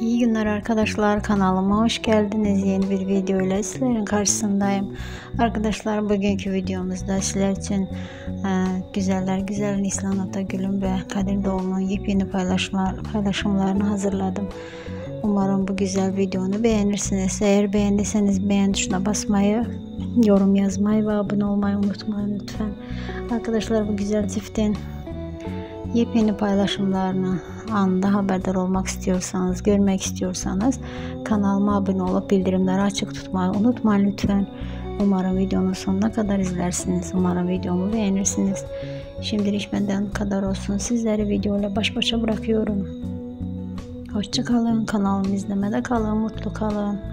İyi günler arkadaşlar, kanalıma hoş geldiniz. Yeni bir video ile sizlerin karşısındayım. Arkadaşlar, bugünkü videomuzda sizler için güzeller güzel Neslihan Atagül'ün ve Kadir Doğulu'nun yepyeni paylaşımlarını hazırladım. Umarım bu güzel videonu beğenirsiniz. Eğer beğendiyseniz beğen tuşuna basmayı, yorum yazmayı ve abone olmayı unutmayın lütfen. Arkadaşlar, bu güzel çiftin yepyeni paylaşımlarını anında haberdar olmak istiyorsanız, görmek istiyorsanız kanalıma abone olup bildirimleri açık tutmayı unutmayın lütfen. Umarım videonun sonuna kadar izlersiniz. Umarım videomu beğenirsiniz. Şimdilik benden bu kadar olsun. Sizleri videoyla baş başa bırakıyorum. Hoşça kalın. Kanalımı izlemede kalın. Mutlu kalın.